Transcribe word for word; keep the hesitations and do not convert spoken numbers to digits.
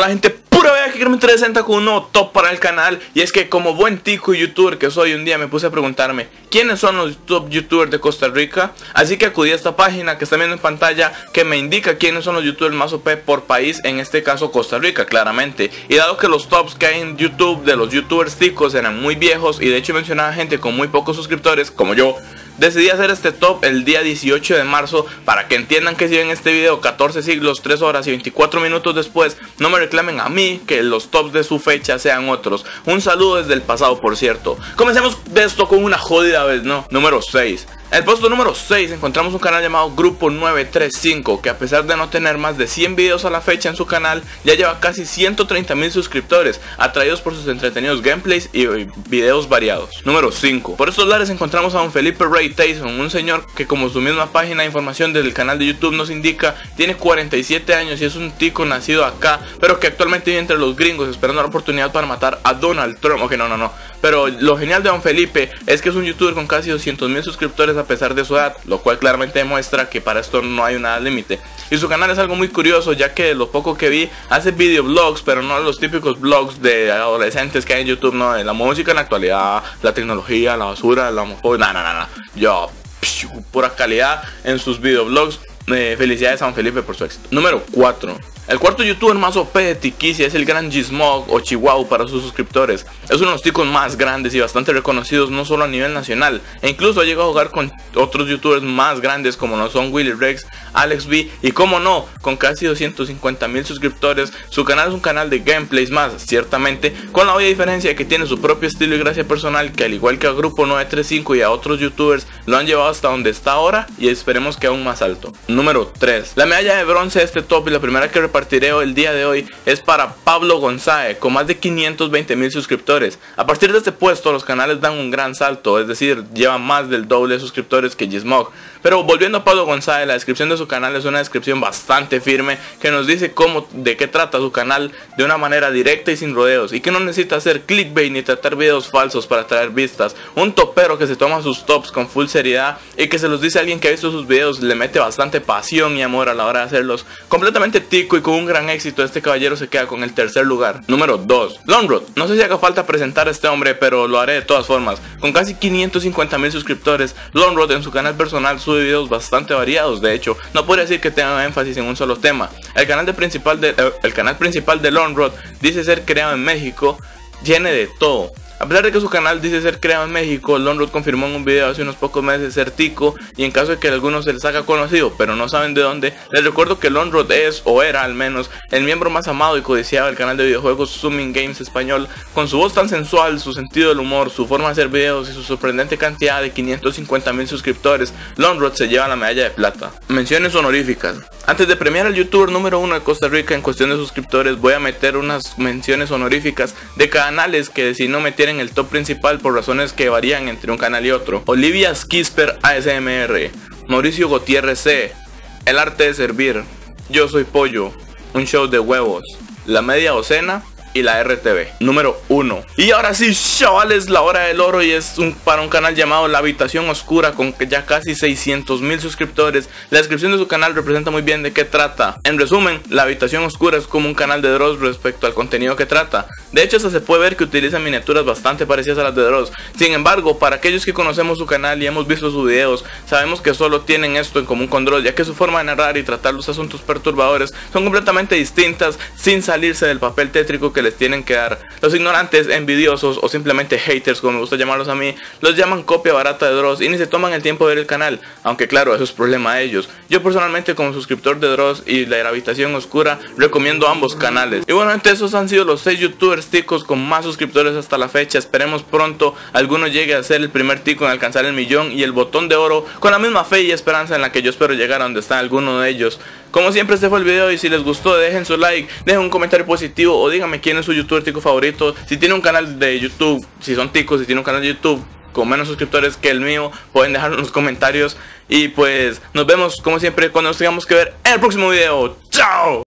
Hola gente, pura vida que me presenta con un nuevo top para el canal. Y es que como buen tico y youtuber que soy, un día me puse a preguntarme quiénes son los top youtubers de Costa Rica. Así que acudí a esta página que están viendo en pantalla, que me indica quiénes son los youtubers más O P por país, en este caso Costa Rica, claramente. Y dado que los tops que hay en YouTube de los youtubers ticos eran muy viejos, y de hecho mencionaba gente con muy pocos suscriptores, como yo, decidí hacer este top el día dieciocho de marzo para que entiendan que si ven este video catorce siglos, tres horas y veinticuatro minutos después, no me reclamen a mí que los tops de su fecha sean otros. Un saludo desde el pasado, por cierto. Comencemos de esto con una jodida vez, ¿no? Número seis. En el puesto número seis encontramos un canal llamado Grupo nueve tres cinco, que a pesar de no tener más de cien videos a la fecha en su canal, ya lleva casi ciento treinta mil suscriptores, atraídos por sus entretenidos gameplays y videos variados. Número cinco. Por estos lares encontramos a don Felipe Ray Tyson, un señor que, como su misma página de información del canal de YouTube nos indica, tiene cuarenta y siete años y es un tico nacido acá, pero que actualmente vive entre los gringos esperando la oportunidad para matar a Donald Trump. Ok, no, no, no. Pero lo genial de don Felipe es que es un youtuber con casi doscientos mil suscriptores a pesar de su edad, lo cual claramente demuestra que para esto no hay una edad límite. Y su canal es algo muy curioso, ya que de lo poco que vi, hace videoblogs, pero no los típicos blogs de adolescentes que hay en YouTube, no, de la música en la actualidad, la tecnología, la basura, la homofobia, nada, nada, nada. Yo, psh, pura calidad en sus videoblogs. Eh, felicidades a don Felipe por su éxito. Número cuatro. El cuarto youtuber más O P de Tiquicia es el gran Gizmog o Chihuahua para sus suscriptores. Es uno de los ticos más grandes y bastante reconocidos no solo a nivel nacional, e incluso ha llegado a jugar con otros youtubers más grandes como no son Willy Rex, Alex B y como no, con casi doscientos cincuenta mil suscriptores. Su canal es un canal de gameplays más, ciertamente, con la obvia diferencia de que tiene su propio estilo y gracia personal, que al igual que a Grupo nueve tres cinco y a otros youtubers lo han llevado hasta donde está ahora, y esperemos que aún más alto. Número tres. La medalla de bronce de este top y la primera que repartiré el día de hoy es para Pablo González, con más de quinientos veinte mil suscriptores. A partir de este puesto los canales dan un gran salto, es decir, llevan más del doble de suscriptores que Gizmog. Pero volviendo a Pablo González, la descripción de su canal es una descripción bastante firme que nos dice cómo, de qué trata su canal de una manera directa y sin rodeos, y que no necesita hacer clickbait ni tratar videos falsos para atraer vistas. Un topero que se toma sus tops con full seriedad y que se los dice a alguien que ha visto sus videos, le mete bastante pasión y amor a la hora de hacerlos. Completamente tico y con un gran éxito, este caballero se queda con el tercer lugar. Número dos. Lonrod. No sé si haga falta presentar a este hombre, pero lo haré de todas formas. Con casi quinientos cincuenta mil suscriptores, Lonrod en su canal personal sube videos bastante variados. De hecho, no podría decir que tenga énfasis en un solo tema. El canal, de principal, de, eh, el canal principal de Lonrod dice ser creado en México, tiene de todo. A pesar de que su canal dice ser creado en México, Lonrod confirmó en un video hace unos pocos meses ser tico, y en caso de que algunos se les haga conocido pero no saben de dónde, les recuerdo que Lonrod es, o era al menos, el miembro más amado y codiciado del canal de videojuegos Zooming Games español. Con su voz tan sensual, su sentido del humor, su forma de hacer videos y su sorprendente cantidad de quinientos cincuenta mil suscriptores, Lonrod se lleva la medalla de plata. Menciones honoríficas. Antes de premiar al youtuber número uno de Costa Rica en cuestión de suscriptores, voy a meter unas menciones honoríficas de canales que si no metieran el top principal por razones que varían entre un canal y otro. Olivia Skisper A S M R, Mauricio Gutiérrez C, El Arte de Servir, Yo Soy Pollo, Un Show de Huevos, La Media Docena y la R T V. Número uno. Y ahora sí, chavales, la hora del oro, y es un, para un canal llamado La Habitación Oscura, con ya casi seiscientos mil suscriptores. La descripción de su canal representa muy bien de qué trata. En resumen, La Habitación Oscura es como un canal de Dross respecto al contenido que trata. De hecho, hasta se puede ver que utiliza miniaturas bastante parecidas a las de Dross. Sin embargo, para aquellos que conocemos su canal y hemos visto sus videos, sabemos que solo tienen esto en común con Dross, ya que su forma de narrar y tratar los asuntos perturbadores son completamente distintas, sin salirse del papel tétrico que les tienen que dar. Los ignorantes, envidiosos o simplemente haters, como me gusta llamarlos a mí, los llaman copia barata de Dross y ni se toman el tiempo de ver el canal, aunque claro, eso es problema de ellos. Yo personalmente, como suscriptor de Dross y La Habitación Oscura, recomiendo ambos canales. Y bueno, esos han sido los seis youtubers ticos con más suscriptores hasta la fecha. Esperemos pronto alguno llegue a ser el primer tico en alcanzar el millón y el botón de oro, con la misma fe y esperanza en la que yo espero llegar a donde está alguno de ellos. Como siempre, este fue el video, y si les gustó dejen su like, dejen un comentario positivo o díganme quién es su youtuber tico favorito. Si tiene un canal de YouTube, si son ticos, si tiene un canal de YouTube con menos suscriptores que el mío, pueden dejarlo en los comentarios. Y pues nos vemos como siempre cuando nos tengamos que ver en el próximo video. ¡Chao!